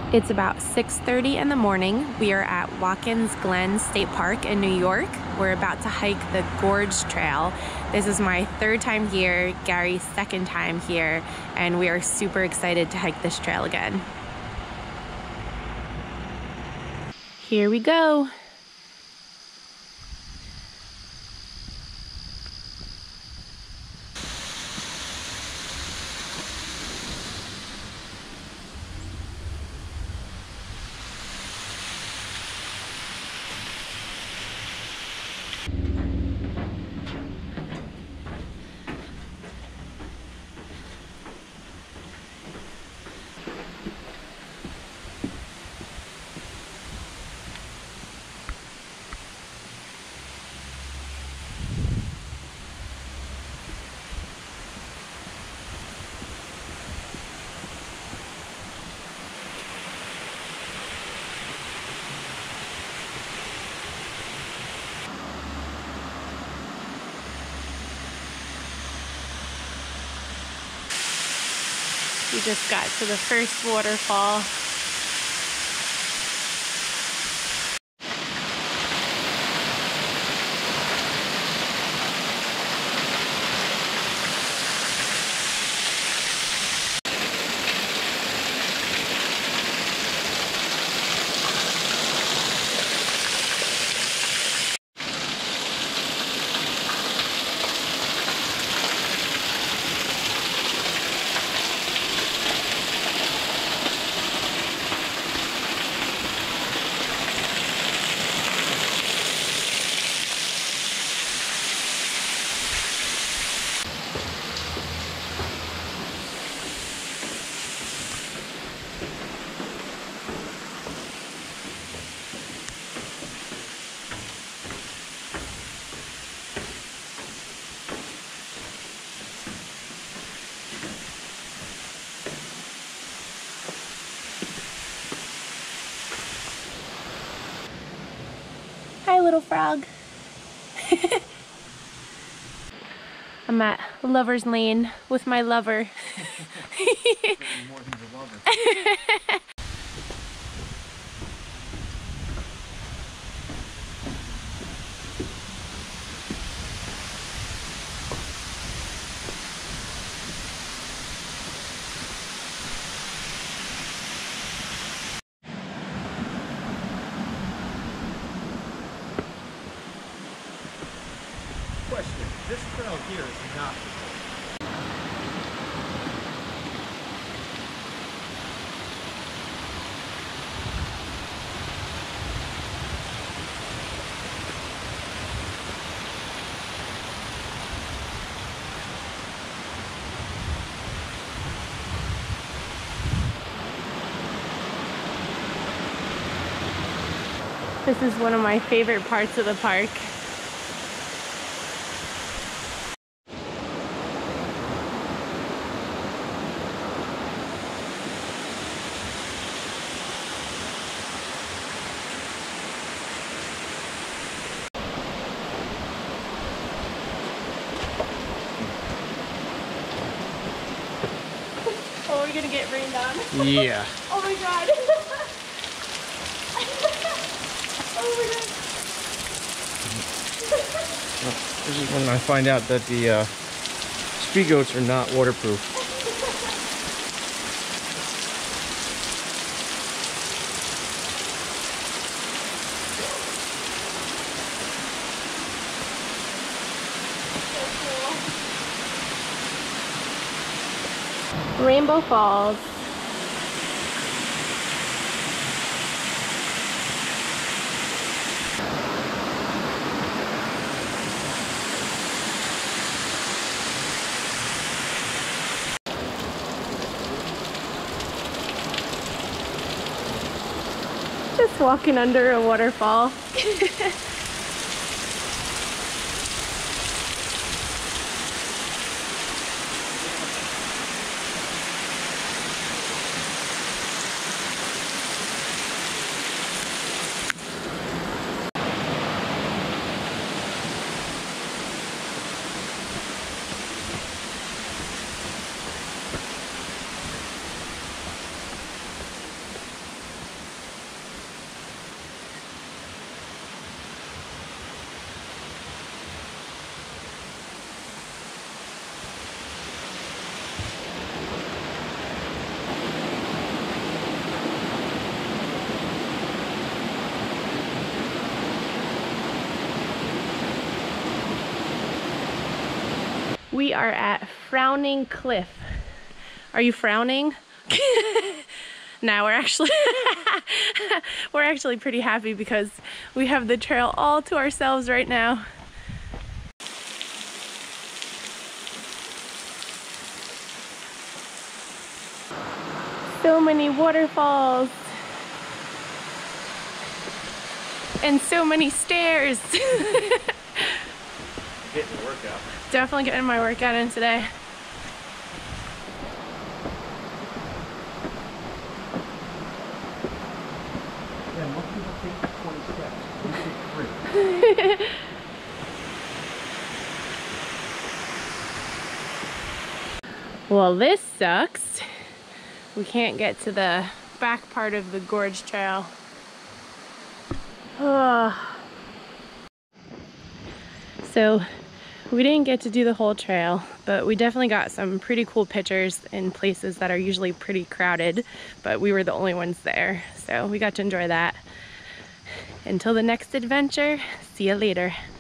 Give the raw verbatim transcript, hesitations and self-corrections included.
It's about six thirty in the morning. We are at Watkins Glen State Park in New York. We're about to hike the Gorge Trail. This is my third time here, Gary's second time here, and we are super excited to hike this trail again. Here we go. We just got to the first waterfall. Hi, little frog. I'm at Lover's Lane with my lover. More than your lover. Question, this trail here is not This is one of my favorite parts of the park. Oh, we're gonna get rained on. Yeah. Oh my god. Oh my god. Well, this is when I find out that the uh, speed goats are not waterproof. Rainbow Falls. Just walking under a waterfall. We are at Frowning Cliff. Are you frowning? Now we're actually we're actually pretty happy because we have the trail all to ourselves right now. So many waterfalls and so many stairs. Getting the workout. Definitely getting my workout in today. Yeah, most people take twenty steps. You take three. Well, this sucks. We can't get to the back part of the Gorge Trail. Oh. So we didn't get to do the whole trail, but we definitely got some pretty cool pictures in places that are usually pretty crowded, but we were the only ones there, so we got to enjoy that. Until the next adventure, see you later.